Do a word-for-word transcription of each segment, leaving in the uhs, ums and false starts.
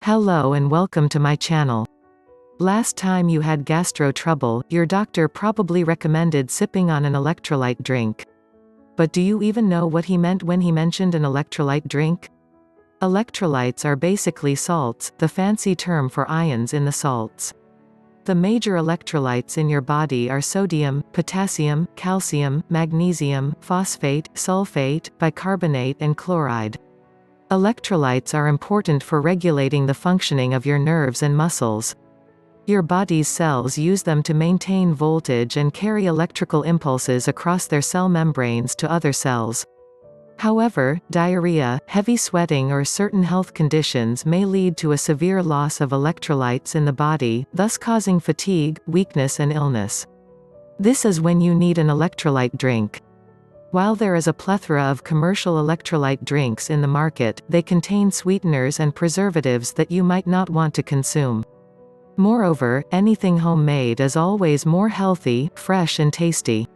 Hello and welcome to my channel. Last time you had gastro trouble, your doctor probably recommended sipping on an electrolyte drink. But do you even know what he meant when he mentioned an electrolyte drink? Electrolytes are basically salts, the fancy term for ions in the salts. The major electrolytes in your body are sodium, potassium, calcium, magnesium, phosphate, sulfate, bicarbonate and chloride. Electrolytes are important for regulating the functioning of your nerves and muscles. Your body's cells use them to maintain voltage and carry electrical impulses across their cell membranes to other cells. However, diarrhea, heavy sweating or certain health conditions may lead to a severe loss of electrolytes in the body, thus causing fatigue, weakness and illness. This is when you need an electrolyte drink. While there is a plethora of commercial electrolyte drinks in the market, they contain sweeteners and preservatives that you might not want to consume. Moreover, anything homemade is always more healthy, fresh and tasty.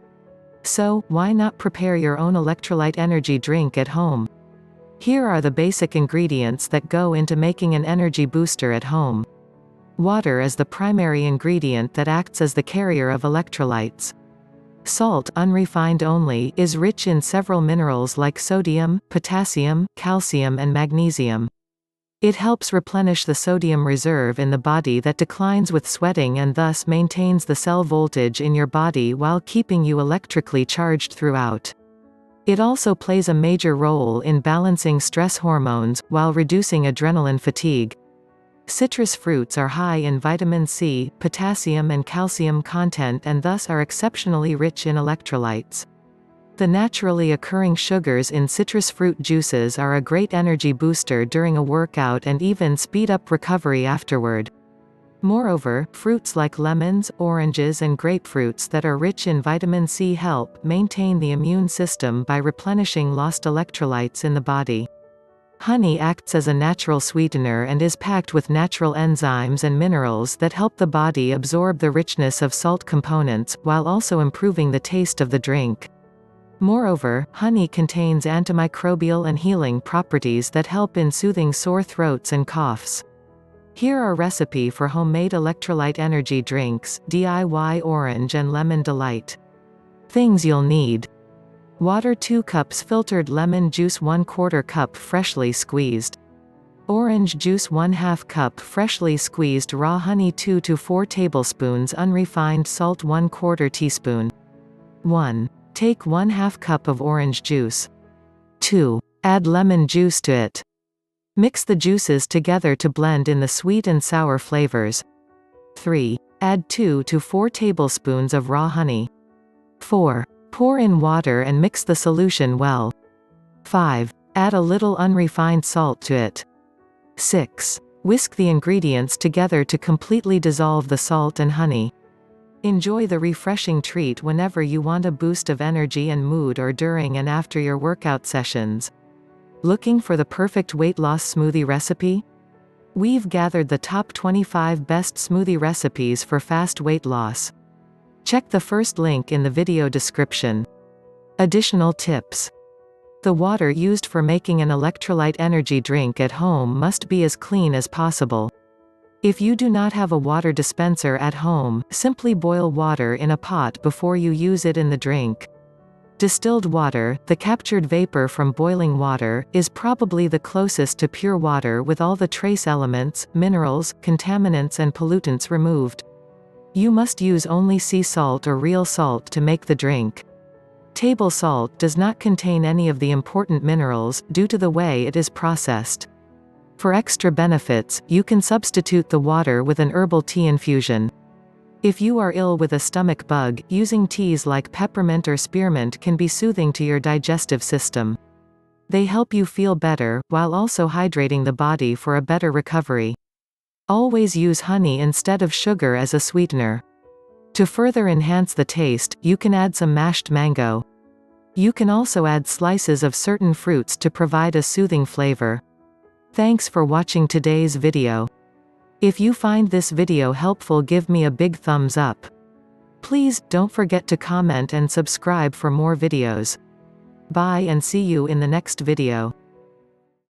So, why not prepare your own electrolyte energy drink at home? Here are the basic ingredients that go into making an energy booster at home. Water is the primary ingredient that acts as the carrier of electrolytes. Salt, unrefined only, is rich in several minerals like sodium, potassium, calcium and magnesium. It helps replenish the sodium reserve in the body that declines with sweating and thus maintains the cell voltage in your body while keeping you electrically charged throughout. It also plays a major role in balancing stress hormones, while reducing adrenaline fatigue. Citrus fruits are high in vitamin C, potassium and calcium content and thus are exceptionally rich in electrolytes. The naturally occurring sugars in citrus fruit juices are a great energy booster during a workout and even speed up recovery afterward. Moreover, fruits like lemons, oranges and grapefruits that are rich in vitamin C help maintain the immune system by replenishing lost electrolytes in the body. Honey acts as a natural sweetener and is packed with natural enzymes and minerals that help the body absorb the richness of salt components, while also improving the taste of the drink. Moreover, honey contains antimicrobial and healing properties that help in soothing sore throats and coughs. Here are recipe for homemade electrolyte energy drinks, D I Y Orange and Lemon Delight. Things you'll need. Water two cups, filtered lemon juice one quarter cup freshly squeezed. Orange juice one half cup freshly squeezed. Raw honey two to four tablespoons. Unrefined salt one quarter teaspoon. one. Take one half cup of orange juice. two. Add lemon juice to it. Mix the juices together to blend in the sweet and sour flavors. three. Add two to four tablespoons of raw honey. four. Pour in water and mix the solution well. five. Add a little unrefined salt to it. six. Whisk the ingredients together to completely dissolve the salt and honey. Enjoy the refreshing treat whenever you want a boost of energy and mood or during and after your workout sessions. Looking for the perfect weight loss smoothie recipe? We've gathered the top twenty-five best smoothie recipes for fast weight loss. Check the first link in the video description. Additional tips. The water used for making an electrolyte energy drink at home must be as clean as possible. If you do not have a water dispenser at home, simply boil water in a pot before you use it in the drink. Distilled water, the captured vapor from boiling water, is probably the closest to pure water with all the trace elements, minerals, contaminants and pollutants removed. You must use only sea salt or real salt to make the drink. Table salt does not contain any of the important minerals, due to the way it is processed. For extra benefits, you can substitute the water with an herbal tea infusion. If you are ill with a stomach bug, using teas like peppermint or spearmint can be soothing to your digestive system. They help you feel better, while also hydrating the body for a better recovery. Always use honey instead of sugar as a sweetener. To further enhance the taste, you can add some mashed mango. You can also add slices of certain fruits to provide a soothing flavor. Thanks for watching today's video. If you find this video helpful, give me a big thumbs up. Please, don't forget to comment and subscribe for more videos. Bye and see you in the next video.